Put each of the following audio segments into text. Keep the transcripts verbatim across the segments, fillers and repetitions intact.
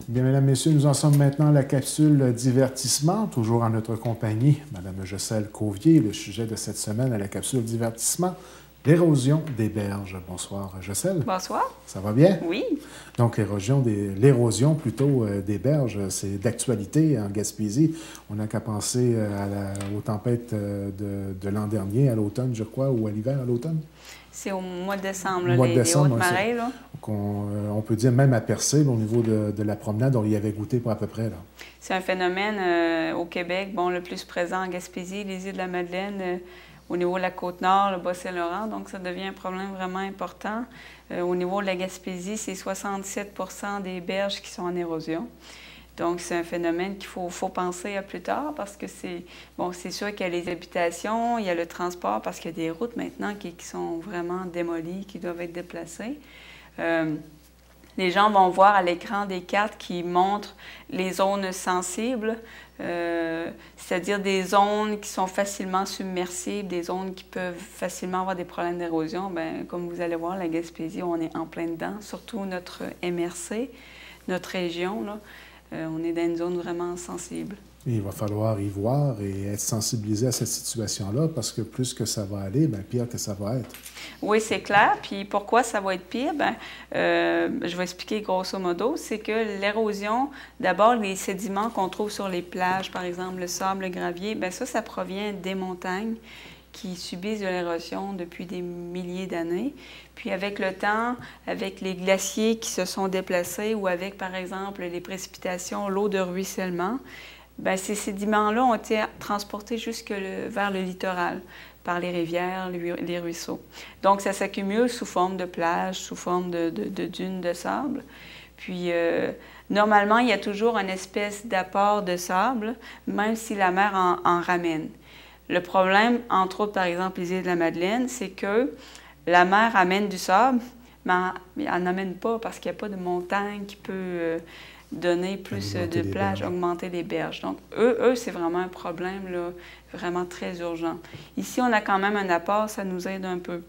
Bien, mesdames, messieurs, nous en sommes maintenant à la capsule divertissement, toujours en notre compagnie, Madame Jocelyne Cauvier. Le sujet de cette semaine à la capsule divertissement, l'érosion des berges. Bonsoir, Jocelyne. Bonsoir. Ça va bien? Oui. Donc, l'érosion des, l'érosion plutôt euh, des berges, c'est d'actualité en Gaspésie. On n'a qu'à penser à la, aux tempêtes euh, de, de l'an dernier, à l'automne, je crois, ou à l'hiver, à l'automne. C'est au mois de décembre, là, mois les, de décembre, les hautes marées. Là. On, euh, on peut dire même à Percé, là, au niveau de, de la promenade, on y avait goûté pour à peu près. C'est un phénomène euh, au Québec, bon, le plus présent en Gaspésie, les îles de la Madeleine, euh, au niveau de la Côte-Nord, le Bas-Saint-Laurent, donc ça devient un problème vraiment important. Euh, au niveau de la Gaspésie, c'est soixante-dix-sept pour cent des berges qui sont en érosion. Donc, c'est un phénomène qu'il faut, faut penser à plus tard parce que c'est bon, c'est sûr qu'il y a les habitations, il y a le transport parce qu'il y a des routes maintenant qui, qui sont vraiment démolies, qui doivent être déplacées. Euh, les gens vont voir à l'écran des cartes qui montrent les zones sensibles, euh, c'est-à-dire des zones qui sont facilement submersibles, des zones qui peuvent facilement avoir des problèmes d'érosion. Bien, comme vous allez voir, la Gaspésie, on est en plein dedans, surtout notre M R C, notre région, là. Euh, on est dans une zone vraiment sensible. Et il va falloir y voir et être sensibilisé à cette situation-là parce que plus que ça va aller, bien, pire que ça va être. Oui, c'est clair. Puis pourquoi ça va être pire? Bien, euh, je vais expliquer grosso modo. C'est que l'érosion, d'abord, les sédiments qu'on trouve sur les plages, par exemple, le sable, le gravier, bien ça, ça provient des montagnes qui subissent de l'érosion depuis des milliers d'années. Puis avec le temps, avec les glaciers qui se sont déplacés ou avec, par exemple, les précipitations, l'eau de ruissellement, bien, ces sédiments-là ont été transportés jusque le, vers le littoral par les rivières, les, les ruisseaux. Donc, ça s'accumule sous forme de plages, sous forme de, de, de dunes de sable. Puis, euh, normalement, il y a toujours une espèce d'apport de sable, même si la mer en, en ramène. Le problème, entre autres, par exemple, les îles de la Madeleine, c'est que la mer amène du sable, mais elle n'amène pas parce qu'il n'y a pas de montagne qui peut euh, donner plus augmenter de plages, augmenter les berges. Donc, eux, eux c'est vraiment un problème là, vraiment très urgent. Ici, on a quand même un apport, ça nous aide un peu.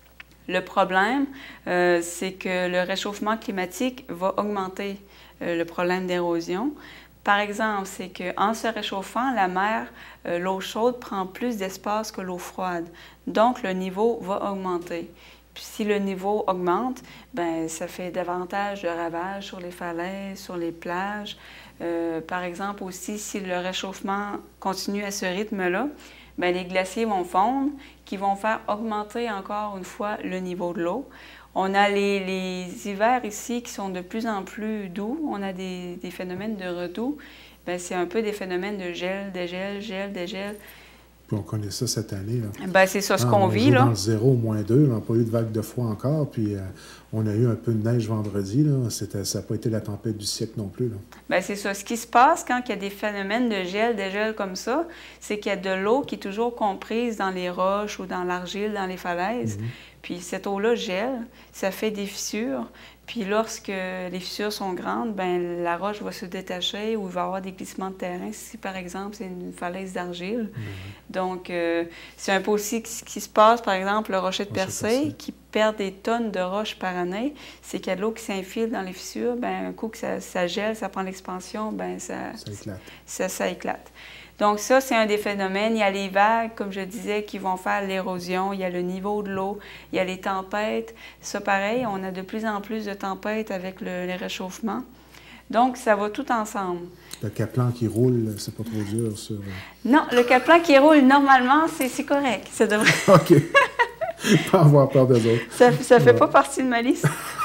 Le problème, euh, c'est que le réchauffement climatique va augmenter euh, le problème d'érosion. Par exemple, c'est qu'en se réchauffant, la mer, euh, l'eau chaude prend plus d'espace que l'eau froide. Donc, le niveau va augmenter. Puis si le niveau augmente, bien, ça fait davantage de ravages sur les falaises, sur les plages. Euh, par exemple aussi, si le réchauffement continue à ce rythme-là, bien, les glaciers vont fondre, qui vont faire augmenter encore une fois le niveau de l'eau. On a les, les hivers ici qui sont de plus en plus doux. On a des, des phénomènes de redoux. C'est un peu des phénomènes de gel, dégel, gel, dégel. Puis on connaît ça cette année. Ben, c'est ça ce ah, qu'on vit. Là. Dans le zéro, moins deux, on n'a pas eu de vague de froid encore. Puis euh, on a eu un peu de neige vendredi. Là. Ça n'a pas été la tempête du siècle non plus. Ben, c'est ça. Ce qui se passe quand il y a des phénomènes de gel, dégel comme ça, c'est qu'il y a de l'eau qui est toujours comprise dans les roches ou dans l'argile, dans les falaises. Mm-hmm. Puis cette eau-là gèle, ça fait des fissures. Puis lorsque les fissures sont grandes, bien, la roche va se détacher ou il va y avoir des glissements de terrain. Si, par exemple, c'est une falaise d'argile. Mmh. Donc, euh, c'est un peu aussi ce qui se passe, par exemple, le rocher de Percé, qui perd des tonnes de roches par année. C'est qu'il y a de l'eau qui s'infile dans les fissures. Bien, un coup que ça, ça gèle, ça prend l'expansion, bien, ça, ça éclate. Ça, ça éclate. Donc ça, c'est un des phénomènes. Il y a les vagues, comme je disais, qui vont faire l'érosion. Il y a le niveau de l'eau. Il y a les tempêtes. Ça, pareil, on a de plus en plus de tempêtes avec le, les réchauffements. Donc, ça va tout ensemble. Le Kaplan qui roule, c'est pas trop dur sur... Non, le Kaplan qui roule, normalement, c'est correct. Ça devrait... OK. Pas avoir peur d'eux autres. Ça ne fait ouais. pas partie de ma liste.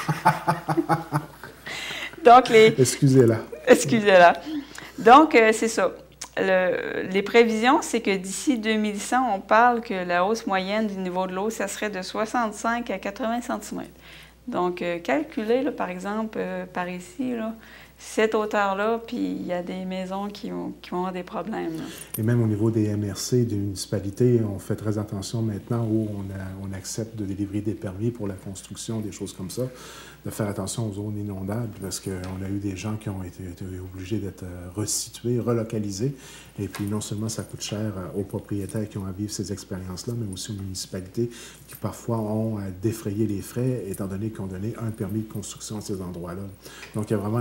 Donc, les... Excusez-la. Excusez-la. Donc, euh, c'est ça. Le, les prévisions, c'est que d'ici deux mille cent, on parle que la hausse moyenne du niveau de l'eau, ça serait de soixante-cinq à quatre-vingts centimètres. Donc, euh, calculez, là, par exemple, euh, par ici, là, cette hauteur-là, puis il y a des maisons qui, ont, qui vont avoir des problèmes. Là. Et même au niveau des M R C, des municipalités, on fait très attention maintenant où on, a, on accepte de délivrer des permis pour la construction, des choses comme ça, de faire attention aux zones inondables parce qu'on a eu des gens qui ont été, été obligés d'être resitués, relocalisés. Et puis non seulement ça coûte cher aux propriétaires qui ont à vivre ces expériences-là, mais aussi aux municipalités qui parfois ont à défrayer les frais étant donné qu'ils ont donné un permis de construction à ces endroits-là. Donc il y a vraiment une réévaluation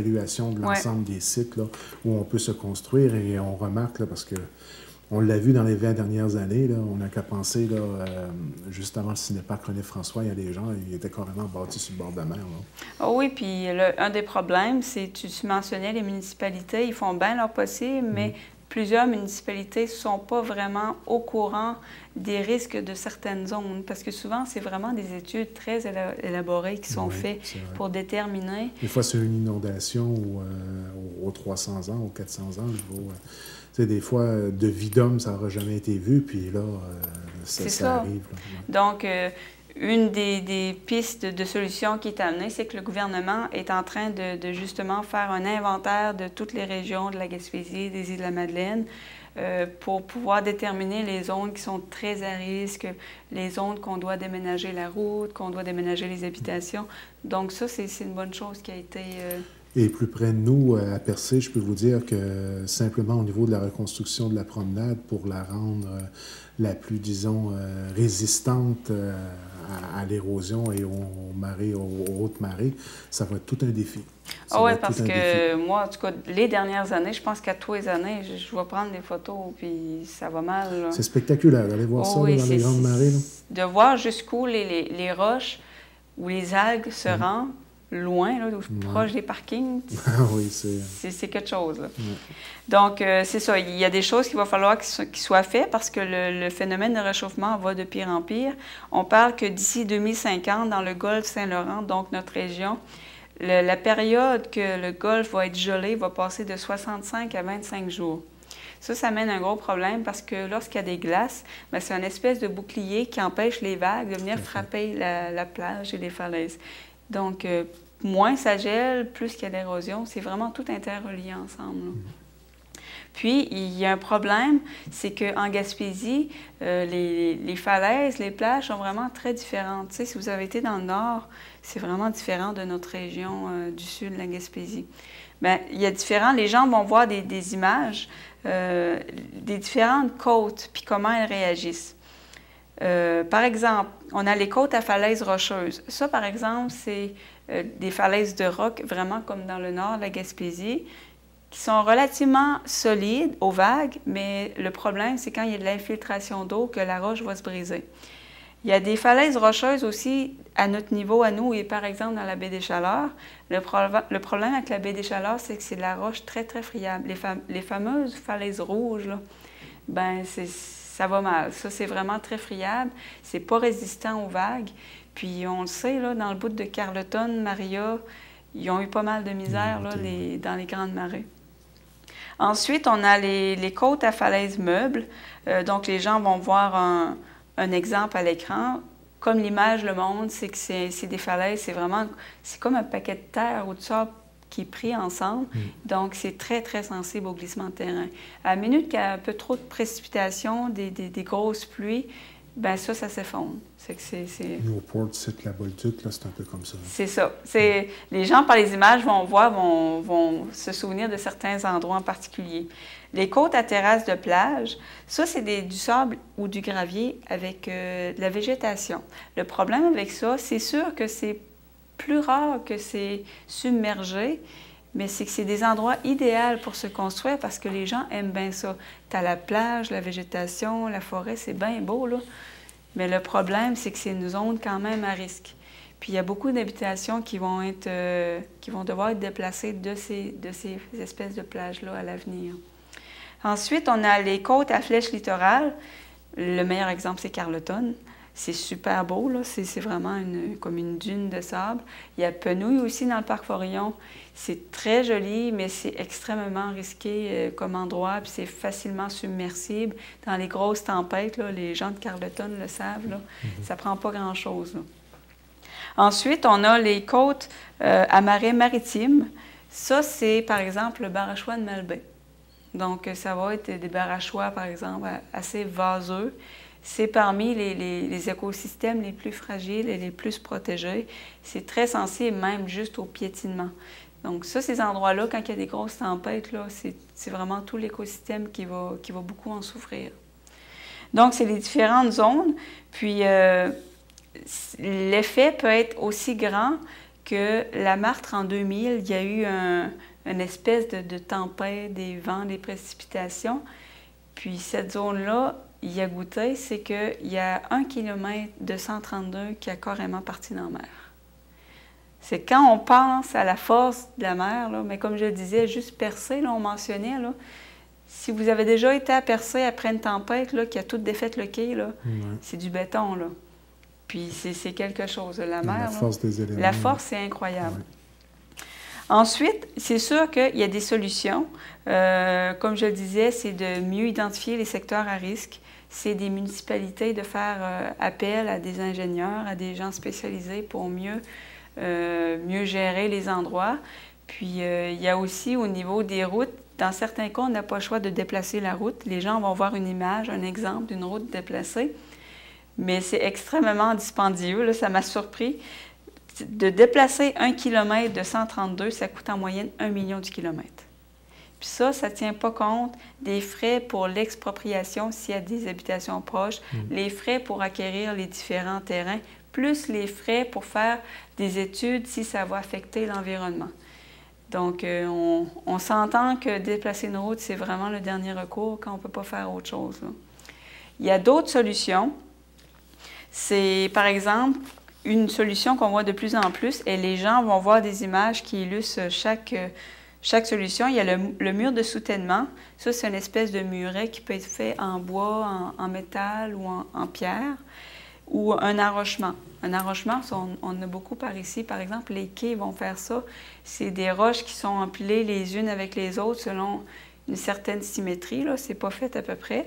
évaluation de l'ensemble ouais. des sites là, où on peut se construire et on remarque, là, parce que on l'a vu dans les vingt dernières années, là, on n'a qu'à penser, là, euh, juste avant le cinéparc René-François, il y a des gens, ils étaient carrément bâtis sur le bord de la mer. Là. Oh oui, puis le, un des problèmes, c'est, tu, tu mentionnais les municipalités, ils font bien leur possible, mais mm. plusieurs municipalités ne sont pas vraiment au courant des risques de certaines zones, parce que souvent, c'est vraiment des études très élaborées qui sont oui, faites pour déterminer. Des fois, c'est une inondation ou, euh, aux trois cents ans, aux quatre cents ans, niveau, euh, tu sais, des fois, de vie d'homme, ça n'aura jamais été vu, puis là, euh, ça, ça, ça arrive. Là, ouais. Donc, euh, une des, des pistes de solution qui est amenée, c'est que le gouvernement est en train de, de justement faire un inventaire de toutes les régions de la Gaspésie, des îles de la Madeleine, euh, pour pouvoir déterminer les zones qui sont très à risque, les zones qu'on doit déménager la route, qu'on doit déménager les habitations. Donc ça, c'est une bonne chose qui a été... Euh... Et plus près de nous, à Percé, je peux vous dire que simplement au niveau de la reconstruction de la promenade, pour la rendre euh, la plus, disons, euh, résistante euh, à, à l'érosion et aux marées, aux, aux hautes marées, ça va être tout un défi. Ah oui, parce que défi. moi, en tout cas, les dernières années, je pense qu'à tous les années, je, je vais prendre des photos, puis ça va mal. C'est spectaculaire, allez voir oh, ça oui, là, dans les grandes marées. Là. De voir jusqu'où les, les, les roches ou les algues se mmh. rendent, loin, là, ouais. proche des parkings, oui, c'est c'est quelque chose. Là. Ouais. Donc, euh, c'est ça. Il y a des choses qu'il va falloir qu'ils so, qu soient faites parce que le, le phénomène de réchauffement va de pire en pire. On parle que d'ici deux mille cinquante, dans le golfe Saint-Laurent, donc notre région, le, la période que le golfe va être gelé va passer de soixante-cinq à vingt-cinq jours. Ça, ça amène un gros problème parce que lorsqu'il y a des glaces, c'est une espèce de bouclier qui empêche les vagues de venir frapper la, la plage et les falaises. Donc, euh, moins ça gèle, plus qu'il y a l'érosion. C'est vraiment tout interrelié ensemble. Là. Puis, il y a un problème, c'est qu'en Gaspésie, euh, les, les falaises, les plages sont vraiment très différentes. Tu sais, si vous avez été dans le nord, c'est vraiment différent de notre région euh, du sud de la Gaspésie. Bien, il y a différents... Les gens vont voir des, des images euh, des différentes côtes, puis comment elles réagissent. Euh, par exemple, on a les côtes à falaises rocheuses. Ça, par exemple, c'est euh, des falaises de roc, vraiment comme dans le nord de la Gaspésie, qui sont relativement solides aux vagues, mais le problème, c'est quand il y a de l'infiltration d'eau que la roche va se briser. Il y a des falaises rocheuses aussi à notre niveau, à nous, et par exemple dans la baie des Chaleurs. Le, pro le problème avec la baie des Chaleurs, c'est que c'est de la roche très, très friable. Les, fam les fameuses falaises rouges, là, ben c'est... ça va mal. Ça, c'est vraiment très friable. C'est pas résistant aux vagues. Puis, on le sait, là, dans le bout de Carleton, Maria, ils ont eu pas mal de misère là, les, dans les grandes marées. Ensuite, on a les, les côtes à falaises meubles. Euh, donc, les gens vont voir un, un exemple à l'écran. Comme l'image le montre, c'est que c'est des falaises, c'est vraiment... C'est comme un paquet de terre ou de sable qui est pris ensemble. Mm. Donc, c'est très, très sensible au glissement de terrain. À la minute qu'il y a un peu trop de précipitations, des, des, des grosses pluies, bien ça, ça s'effondre. C'est que c'est... Newport, c'est la Bolduc, là, c'est un peu comme ça. C'est ça. Mm. Les gens, par les images, vont voir, vont, vont se souvenir de certains endroits en particulier. Les côtes à terrasse de plage, ça, c'est du sable ou du gravier avec euh, de la végétation. Le problème avec ça, c'est sûr que c'est plus rare que c'est submergé, mais c'est que c'est des endroits idéaux pour se construire parce que les gens aiment bien ça. Tu as la plage, la végétation, la forêt, c'est bien beau, là. Mais le problème, c'est que c'est une zone quand même à risque. Puis il y a beaucoup d'habitations qui vont être, euh, qui vont devoir être déplacées de ces, de ces espèces de plages-là à l'avenir. Ensuite, on a les côtes à flèche littorale. Le meilleur exemple, c'est Carleton. C'est super beau, là. C'est vraiment une, comme une dune de sable. Il y a Penouille aussi dans le parc Forillon. C'est très joli, mais c'est extrêmement risqué euh, comme endroit, puis c'est facilement submersible. Dans les grosses tempêtes, là, les gens de Carleton le savent, là, mm-hmm. ça prend pas grand-chose. Ensuite, on a les côtes euh, à marée maritime. Ça, c'est, par exemple, le Barachois de Malbaie. Donc, ça va être des barachois, par exemple, assez vaseux. C'est parmi les, les, les écosystèmes les plus fragiles et les plus protégés. C'est très sensible même juste au piétinement. Donc ça, ces endroits-là, quand il y a des grosses tempêtes, c'est vraiment tout l'écosystème qui va, qui va beaucoup en souffrir. Donc, c'est les différentes zones. Puis, euh, l'effet peut être aussi grand que la Martre, en deux mille, il y a eu un, une espèce de, de tempête, des vents, des précipitations. Puis cette zone-là, il y a goûté, c'est qu'il y a un kilomètre de cent trente-deux qui a carrément parti dans la mer. C'est quand on pense à la force de la mer, là, mais comme je le disais, juste percer, là, on mentionnait, là, si vous avez déjà été à percer après une tempête là, qui a tout défait le quai, là, ouais. c'est du béton. Là. Puis c'est quelque chose. La mer, la force là, des éléments. La force, c'est incroyable. Ouais. Ensuite, c'est sûr qu'il y a des solutions. Euh, comme je le disais, c'est de mieux identifier les secteurs à risque. C'est des municipalités de faire euh, appel à des ingénieurs, à des gens spécialisés pour mieux, euh, mieux gérer les endroits. Puis euh, il y a aussi au niveau des routes, dans certains cas, on n'a pas le choix de déplacer la route. Les gens vont voir une image, un exemple d'une route déplacée, mais c'est extrêmement dispendieux. Là, ça m'a surpris. De déplacer un kilomètre de cent trente-deux, ça coûte en moyenne un million du kilomètre. Puis ça, ça ne tient pas compte des frais pour l'expropriation s'il y a des habitations proches, mmh. les frais pour acquérir les différents terrains, plus les frais pour faire des études si ça va affecter l'environnement. Donc, euh, on, on s'entend que déplacer une route, c'est vraiment le dernier recours quand on ne peut pas faire autre chose. Là. Il y a d'autres solutions. C'est, par exemple, une solution qu'on voit de plus en plus, et les gens vont voir des images qui illustrent chaque, chaque solution. Il y a le, le mur de soutènement. Ça, c'est une espèce de muret qui peut être fait en bois, en, en métal ou en, en pierre, ou un enrochement. Un enrochement, on, on en a beaucoup par ici. Par exemple, les quais vont faire ça. C'est des roches qui sont empilées les unes avec les autres selon une certaine symétrie. Ce n'est pas fait à peu près.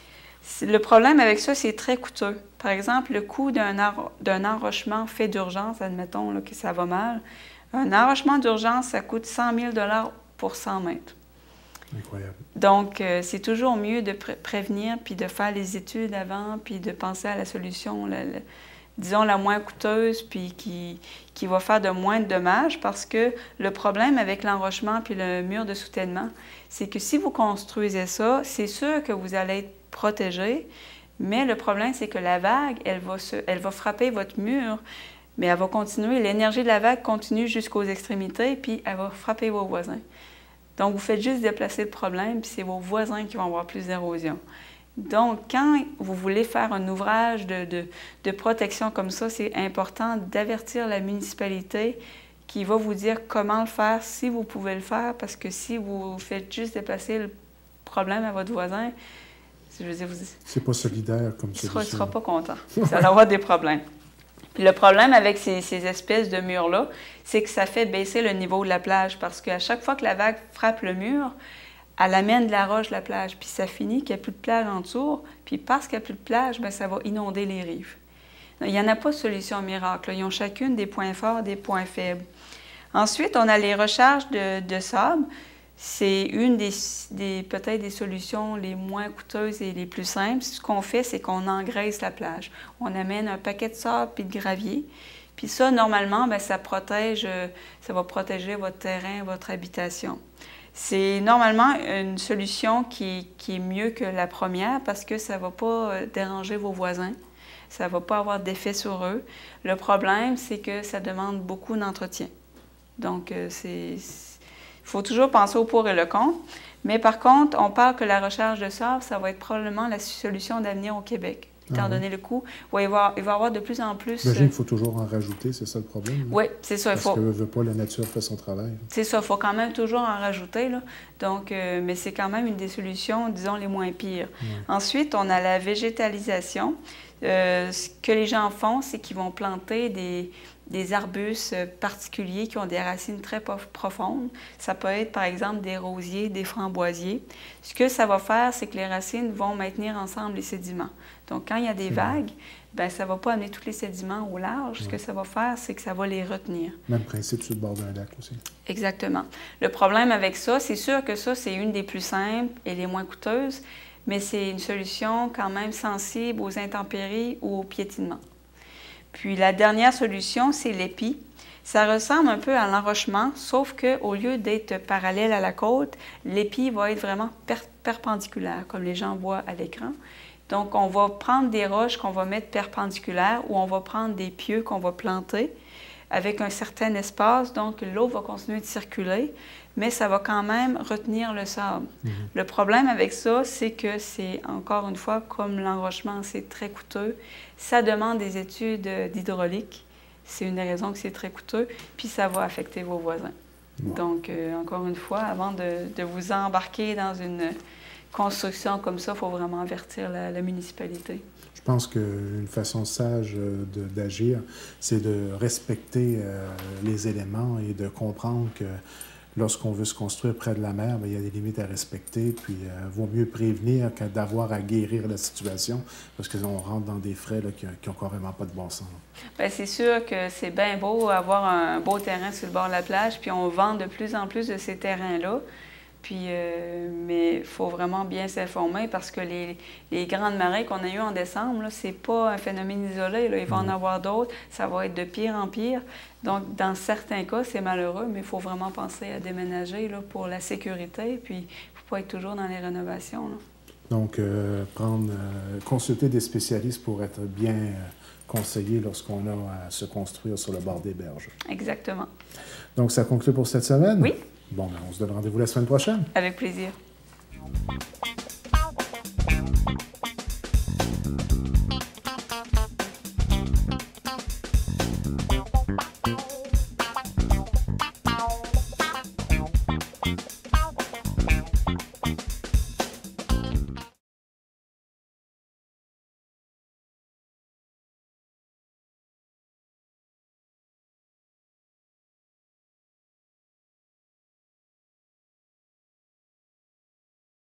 Le problème avec ça, c'est très coûteux. Par exemple, le coût d'un enrochement fait d'urgence, admettons là, que ça va mal, un enrochement d'urgence, ça coûte cent mille dollars pour cent mètres. Incroyable. Donc, euh, c'est toujours mieux de pré prévenir, puis de faire les études avant, puis de penser à la solution, la, la, disons, la moins coûteuse, puis qui, qui va faire de moins de dommages, parce que le problème avec l'enrochement puis le mur de soutènement, c'est que si vous construisez ça, c'est sûr que vous allez être protégé, mais le problème, c'est que la vague, elle va, se, elle va frapper votre mur, mais elle va continuer. L'énergie de la vague continue jusqu'aux extrémités, puis elle va frapper vos voisins. Donc, vous faites juste déplacer le problème, puis c'est vos voisins qui vont avoir plus d'érosion. Donc, quand vous voulez faire un ouvrage de, de, de protection comme ça, c'est important d'avertir la municipalité qui va vous dire comment le faire, si vous pouvez le faire, parce que si vous faites juste déplacer le problème à votre voisin, je veux dire, vous... C'est pas solidaire comme ça. Il solution. ne sera pas content. Ça va avoir des problèmes. Puis le problème avec ces, ces espèces de murs-là, c'est que ça fait baisser le niveau de la plage parce qu'à chaque fois que la vague frappe le mur, elle amène de la roche de la plage. Puis ça finit qu'il n'y a plus de plage en dessous. Puis parce qu'il n'y a plus de plage, bien, ça va inonder les rives. Il n'y en a pas de solution miracle. Ils ont chacune des points forts, des points faibles. Ensuite, on a les recharges de, de sable. C'est une des, des peut-être des solutions les moins coûteuses et les plus simples. Ce qu'on fait, c'est qu'on engraisse la plage. On amène un paquet de sable puis de gravier. Puis ça, normalement, bien, ça protège, ça va protéger votre terrain, votre habitation. C'est normalement une solution qui, qui est mieux que la première parce que ça ne va pas déranger vos voisins. Ça ne va pas avoir d'effet sur eux. Le problème, c'est que ça demande beaucoup d'entretien. Donc, c'est... Il faut toujours penser au pour et le contre. Mais par contre, on parle que la recharge de sable, ça va être probablement la solution d'avenir au Québec. Étant ah, donné oui. le coût, ouais, il, va, il va y avoir de plus en plus... J'imagine qu'il faut toujours en rajouter, c'est ça le problème? Oui, c'est ça. Parce il faut... que veut pas, la nature fait son travail. C'est ça, il faut quand même toujours en rajouter. Là. Donc, euh, mais c'est quand même une des solutions, disons, les moins pires. Oui. Ensuite, on a la végétalisation. Euh, ce que les gens font, c'est qu'ils vont planter des... des arbustes particuliers qui ont des racines très profondes. Ça peut être, par exemple, des rosiers, des framboisiers. Ce que ça va faire, c'est que les racines vont maintenir ensemble les sédiments. Donc, quand il y a des vagues, bien, ça ne va pas amener tous les sédiments au large. Ouais. Ce que ça va faire, c'est que ça va les retenir. Même principe sur le bord d'un lac aussi. Exactement. Le problème avec ça, c'est sûr que ça, c'est une des plus simples et les moins coûteuses, mais c'est une solution quand même sensible aux intempéries ou au piétinement. Puis la dernière solution, c'est l'épi. Ça ressemble un peu à l'enrochement, sauf qu'au lieu d'être parallèle à la côte, l'épi va être vraiment per perpendiculaire, comme les gens voient à l'écran. Donc, on va prendre des roches qu'on va mettre perpendiculaires ou on va prendre des pieux qu'on va planter avec un certain espace, donc l'eau va continuer de circuler, mais ça va quand même retenir le sable. Mm-hmm. Le problème avec ça, c'est que c'est, encore une fois, comme l'enrochement, c'est très coûteux, ça demande des études d'hydraulique. C'est une des raisons que c'est très coûteux, puis ça va affecter vos voisins. Wow. Donc, euh, encore une fois, avant de, de vous embarquer dans une construction comme ça, il faut vraiment avertir la, la municipalité. Je pense qu'une façon sage d'agir, c'est de respecter euh, les éléments et de comprendre que lorsqu'on veut se construire près de la mer, bien, il y a des limites à respecter, puis il euh, vaut mieux prévenir que d'avoir à guérir la situation, parce qu'on rentre dans des frais là, qui n'ont carrément pas de bon sens. Bien, c'est sûr que c'est bien beau avoir un beau terrain sur le bord de la plage, puis on vend de plus en plus de ces terrains-là. Puis, euh, mais il faut vraiment bien s'informer parce que les, les grandes marées qu'on a eues en décembre, ce n'est pas un phénomène isolé. Là. Il va mmh. en avoir d'autres. Ça va être de pire en pire. Donc, dans certains cas, c'est malheureux, mais il faut vraiment penser à déménager là, pour la sécurité. Puis, il ne faut pas être toujours dans les rénovations. Là. Donc, euh, prendre, euh, consulter des spécialistes pour être bien euh, conseillé lorsqu'on a à se construire sur le bord des berges. Exactement. Donc, ça conclut pour cette semaine? Oui. Bon, ben, on se donne rendez-vous la semaine prochaine. Avec plaisir.